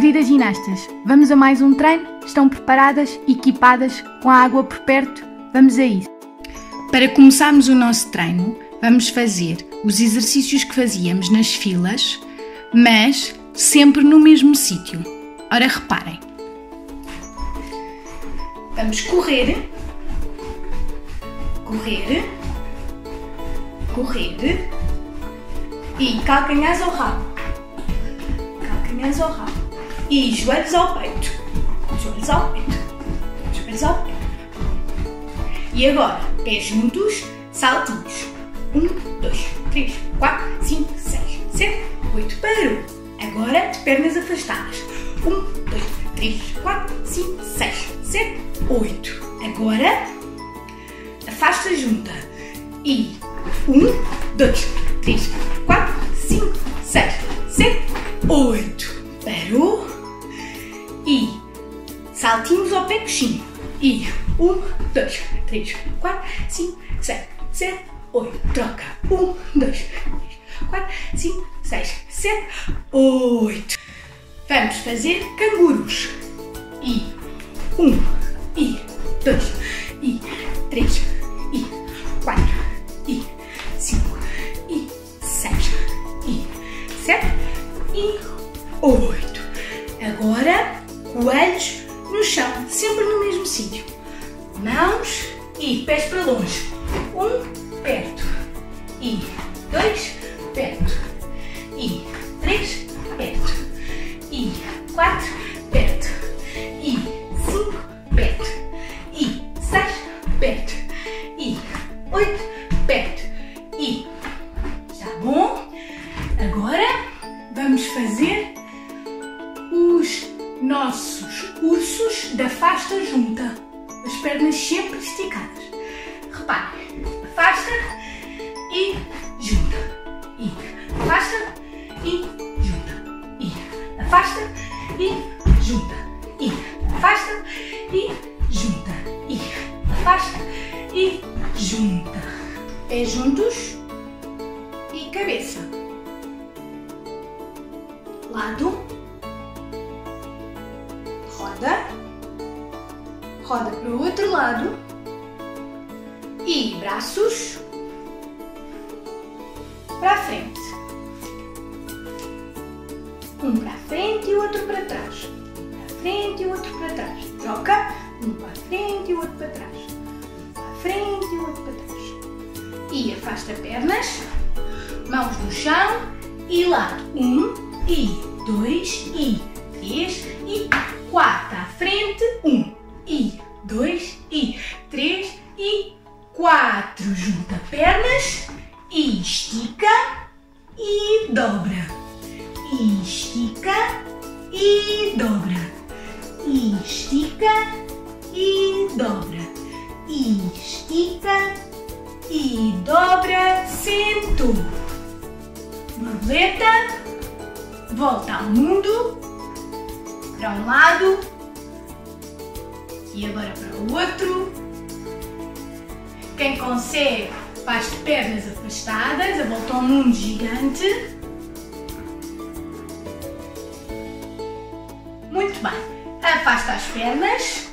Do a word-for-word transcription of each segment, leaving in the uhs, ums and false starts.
queridas ginastas, vamos a mais um treino? Estão preparadas, equipadas, com a água por perto? Vamos a isso! Para começarmos o nosso treino, vamos fazer os exercícios que fazíamos nas filas, mas sempre no mesmo sítio. Ora, reparem. Vamos correr, correr, correr e calcanhares ao rabo, calcanhares ao rabo e joelhos ao peito, joelhos ao peito, joelhos ao peito. E agora, pés juntos, saltinhos. Um, dois, três, quatro, cinco, seis, sete, oito. Parou. Agora, pernas afastadas. Um, dois, três, quatro, cinco, seis, sete, oito. Agora, afasta junta. E um, dois, três, quatro, cinco, seis, sete, oito. Parou. E saltinhos ao pé coxinho. E um, dois, três, quatro, cinco, seis, sete, oito. Troca. Um, dois, três, quatro, cinco, seis, sete, oito. Vamos fazer cangurus. E um, e dois, e três, e quatro, e cinco, e seis, e sete, e oito. Agora, coelhos no chão, sempre no mesmo sítio. Mãos e pés para longe. Um, perto. E dois, perto. E três, perto. E quatro, perto. E cinco, perto. E seis, perto. E oito, perto. E está bom? Agora vamos fazer os nossos ursos da afasta junta. As pernas sempre esticadas. Reparem. Afasta e junta. E afasta e junta. E afasta e junta. E afasta e junta. E afasta e junta. Pés juntos e cabeça. Lado. Roda. Roda para o outro lado. E braços para a frente. Um para a frente e o outro para trás. Um para a frente e o outro para trás. Troca. Um para a frente e o outro para trás. Um para a frente e o outro para trás. E afasta pernas. Mãos no chão. E lado. Um, e dois, e três, e quatro. À frente. Um, e dois, e três, e quatro. Junta pernas e estica e dobra. E estica e dobra. E estica e dobra. E estica e dobra. Sentou. Borboleta. Volta ao mundo. Para um lado. E agora para o outro. Quem consegue faz de pernas afastadas, a volta ao mundo gigante. Muito bem. Afasta as pernas.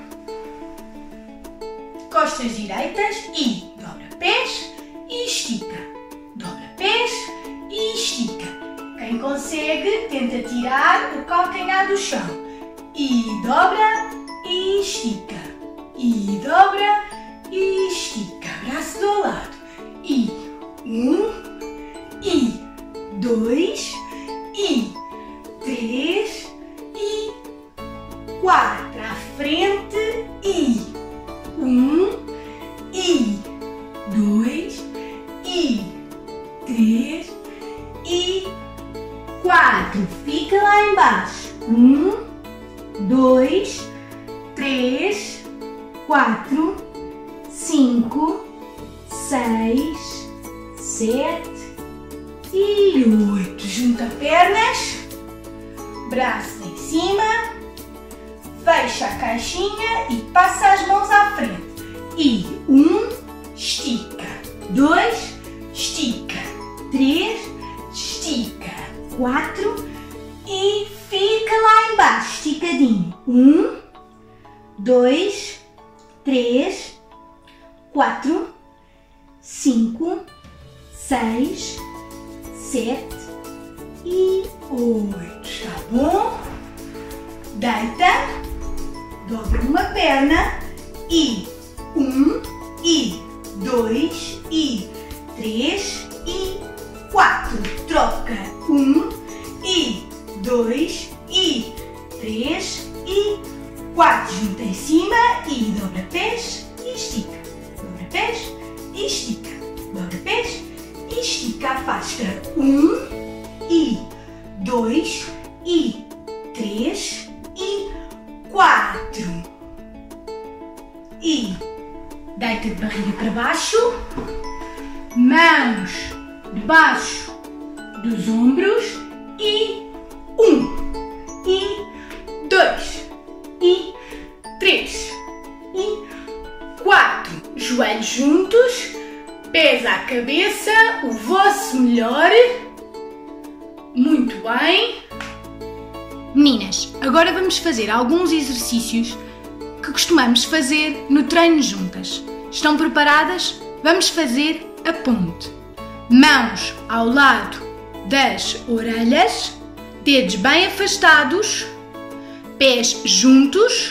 Costas direitas e dobra pés e estica. Dobra pés e estica. Quem consegue tenta tirar o calcanhar do chão. E dobra e estica. E dobra e estica. Braço do lado. E um, e dois, e três, e quatro. À frente. E um, e dois, e três, e quatro. Fica lá embaixo. Um, dois, três, quatro, cinco, seis, sete e oito. Junta pernas, braço em cima, fecha a caixinha e passa as mãos à frente. E um, estica. Dois, estica. Três, estica. Quatro e fica lá dois, três, quatro, cinco, seis, sete e oito. Está bom? Deita, dobra uma perna e um, e dois, e três, e quatro. Troca. Um, e dois, e três, e quatro. Junta em cima e dobra pés e estica. Dobra pés e estica. Dobra pés e estica. Afasta. Um, e dois, e três, e quatro. E deita de barriga para baixo. Mãos debaixo dos ombros. E um, e dois, e três, e quatro. Joelhos juntos, pés à cabeça, o vosso melhor. Muito bem. Meninas, agora vamos fazer alguns exercícios que costumamos fazer no treino juntas. Estão preparadas? Vamos fazer a ponte. Mãos ao lado das orelhas, dedos bem afastados, pés juntos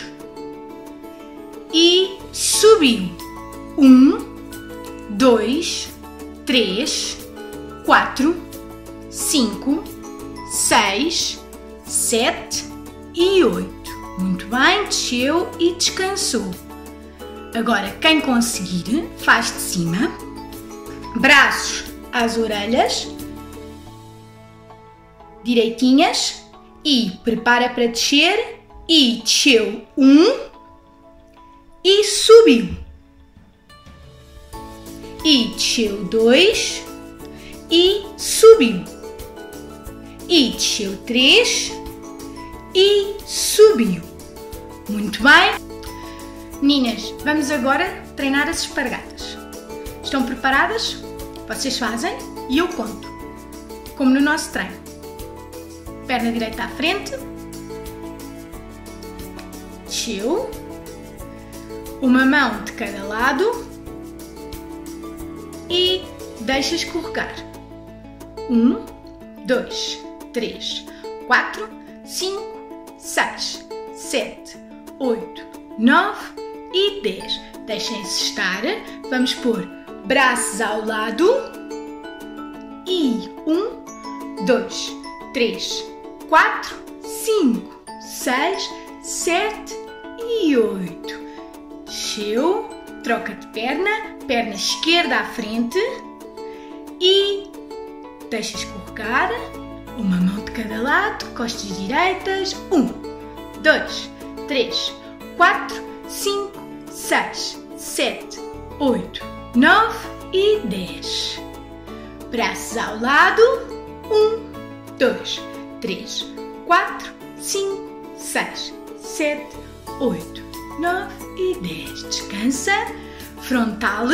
e subiu. Um, dois, três, quatro, cinco, seis, sete e oito. Muito bem, desceu e descansou. Agora, quem conseguir, faz de cima, braços às orelhas, direitinhas, e prepara para descer, e desceu um, e subiu. E desceu dois, e subiu. E desceu três, e subiu. Muito bem. Meninas, vamos agora treinar as espargatas. Estão preparadas? Vocês fazem e eu conto, como no nosso treino. Perna direita à frente. Desceu. Uma mão de cada lado. E deixa escorregar. Um, dois, três, quatro, cinco, seis, sete, oito, nove e dez. Deixem-se estar. Vamos pôr braços ao lado. E um, dois, três, quatro, cinco, seis, sete e oito. Desceu. Troca de perna. Perna esquerda à frente. E deixa escorregar. Uma mão de cada lado, costas direitas. Um, dois, três, quatro, cinco, seis, sete, oito, nove e dez. Braços ao lado. Um, dois, três, quatro, cinco, seis, sete, oito, nove e dez. Descansa. Frontal.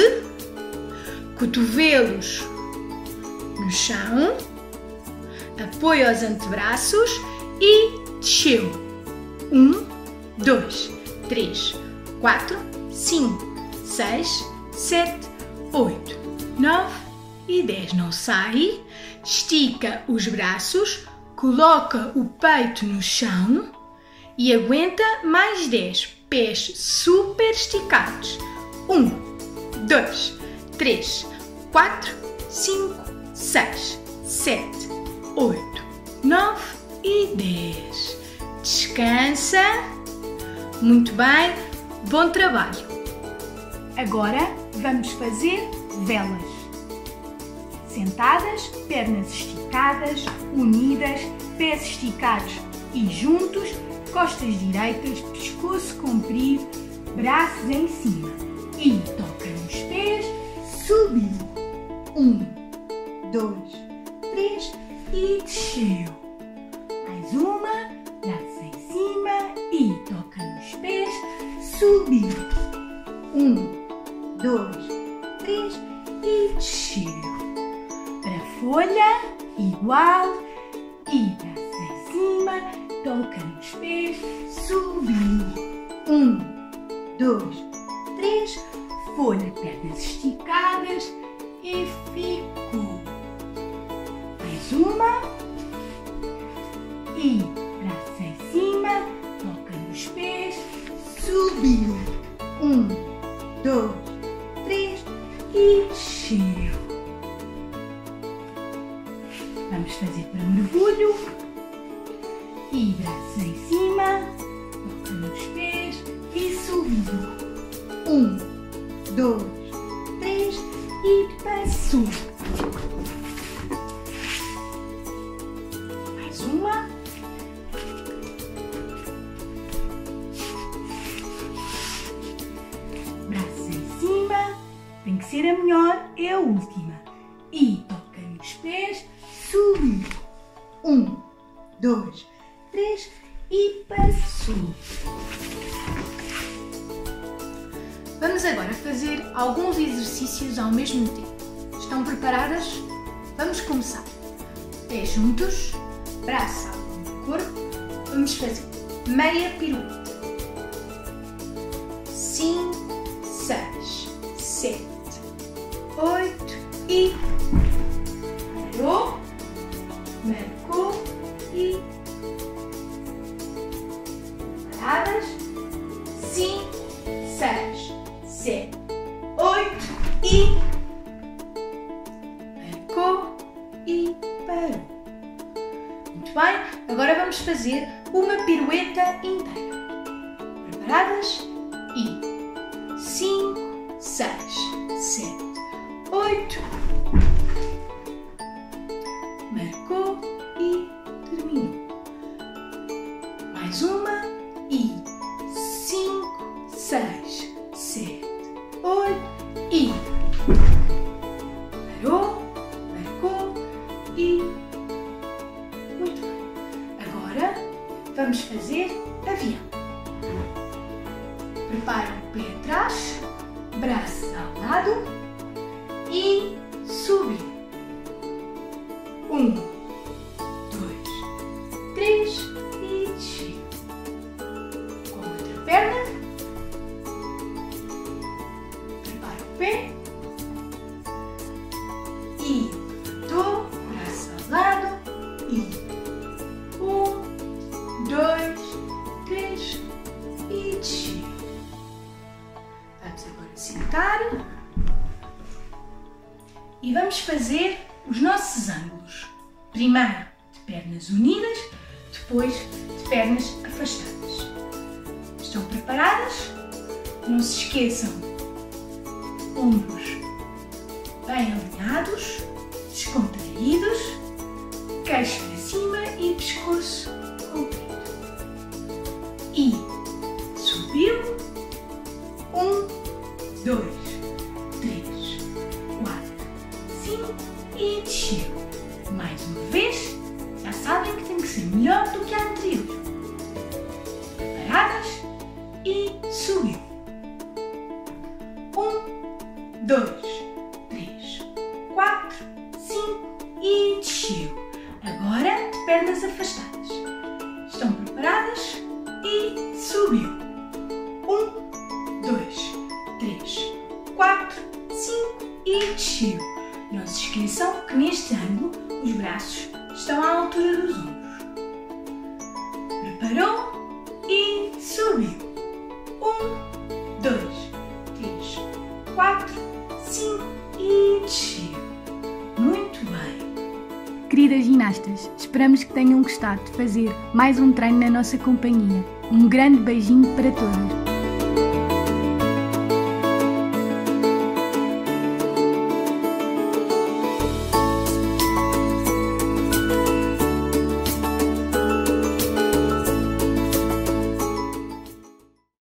Cotovelos no chão. Apoio aos antebraços e desceu. Um, dois, três, quatro, cinco, seis, sete, oito, nove e dez. Não sai. Estica os braços, coloca o peito no chão e aguenta mais dez. Pés super esticados. Um, dois, três, quatro, cinco, seis, sete, oito, nove e dez. Descansa. Muito bem. Bom trabalho. Agora vamos fazer velas. Sentadas, pernas esticadas, unidas, pés esticados e juntos, costas direitas, pescoço comprido, braços em cima. E toca nos pés, subiu. Um, dois, três e desceu. Mais uma, braços em cima e toca nos pés, subiu. Um, dois, três e desceu. Para a folha, igual, e braços em cima, toca nos pés, subiu. Um, dois, três. Folha, pernas esticadas e ficou. Mais uma. E braço em cima, toca nos pés, subiu. Um, dois, três e desceu. Vamos fazer para mergulho. E braço em cima, toca nos pés e subiu. Um, dois, três e passou. Mais uma. Braço em cima, tem que ser a melhor, é a última. E toca nos pés, subiu. Um, dois, três e passou. Vamos agora fazer alguns exercícios ao mesmo tempo. Estão preparadas? Vamos começar. Pés juntos, braço ao longo do corpo. Vamos fazer meia pirueta. Cinco, seis, sete, oito e parou, marcou e paradas. Cinco, seis, sete, oito e marcou e parou. Muito bem, agora vamos fazer uma pirueta inteira. Preparadas? E cinco, seis, sete, oito. Marcou e terminou. Mais uma e cinco, seis, sete, oito e parou, marcou e muito bem. Agora vamos fazer avião. Prepara o pé atrás, braço ao lado e subiu. Um, dois, três e desceu. Com a outra perna. Prepara o pé. E levantou, braço ao lado e um, dois, três e desceu. Vamos agora sentar e vamos fazer os nossos ângulos. Primeiro de pernas unidas, depois de pernas afastadas. Estão preparadas? Não se esqueçam. Ombros bem alinhados, descontraídos, queixo para cima e pescoço comprido. E subiu. Um, dois, três, quatro, cinco e desceu. Mais uma vez, já sabem que tem que ser melhor do que a anterior. Preparadas? E subiu. Um, dois, três, quatro, cinco e desceu. Agora de pernas afastadas. Estão preparadas? E subiu. Um, dois, três, quatro, cinco e desceu. Não se esqueçam que neste ângulo os braços estão à altura dos ombros. Preparou e subiu. Um, dois, três, quatro, cinco e desceu. Muito bem. Queridas ginastas, esperamos que tenham gostado de fazer mais um treino na nossa companhia. Um grande beijinho para todas.